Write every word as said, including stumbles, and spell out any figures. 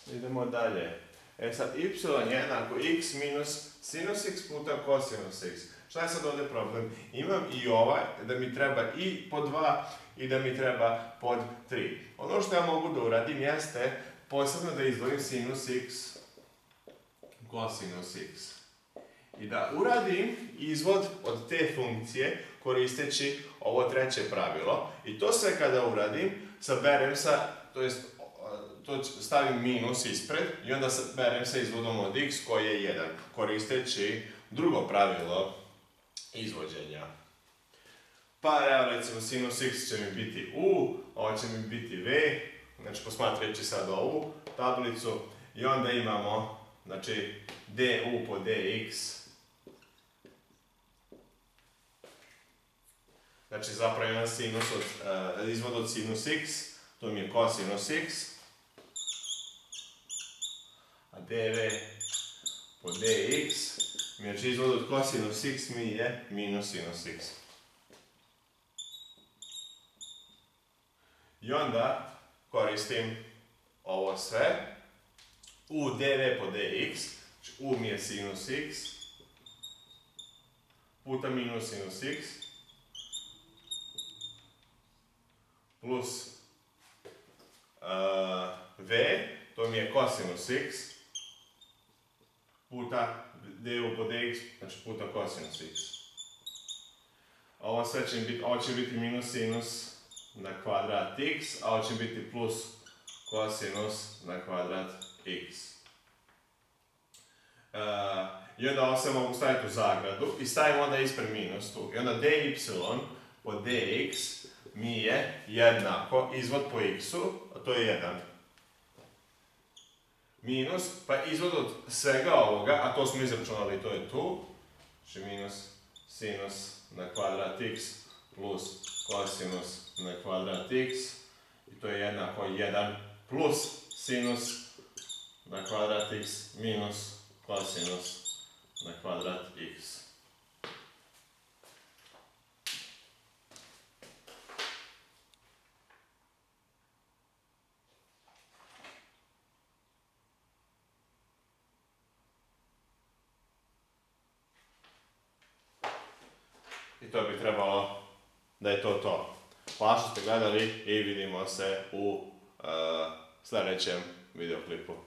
Idemo dalje. E sad, y je jednako x minus sinus x puta kosinus x. Šta je sad ovdje problem? Imam i ovaj, da mi treba i po dva i da mi treba pod tri. Ono što ja mogu da uradim jeste posebno da izdvojim sinus x, kosinus x. I da uradim izvod od te funkcije koristeći ovo treće pravilo. I to sve kada uradim, saberem sa, to jest to stavim minus ispred i onda saberem sa izvodom od x koji je jedan, koristeći drugo pravilo izvođenja. Pa evo recimo sinus x će mi biti u, ovo će mi biti v, znači posmatrajući sad ovu tablicu i onda imamo znači du po dx, znači zapravo jedan sinus od, uh, izvod od sinus x, to mi je kosinus x, a dv po dx, znači izvod od kosinus x mi je minus sinus x. I onda koristim ovo sve, u dv po dx, znači u mi je sinus x, puta minus sinus x, plus uh, v, to mi je kosinus x, puta du po dx, znači puta kosinus x. Ovo sve će biti, ovo će biti minus sinus na kvadrat x, a ovo će biti plus kosinus na kvadrat x. Uh, I onda ovo se mogu staviti u zagradu i stavimo onda ispred minus tu. I onda dy po dx mi je jednako izvod po x-u, a to je jedan. Minus, pa izvod od svega ovoga, a to smo izračunali, to je tu. Znači minus sinus na kvadrat x plus kosinus na kvadrat x. I to je jednako jedan plus sinus na kvadrat x minus kosinus na kvadrat x. I to bi trebalo da je to to. Hvala što ste gledali i vidimo se u uh, sljedećem videoklipu.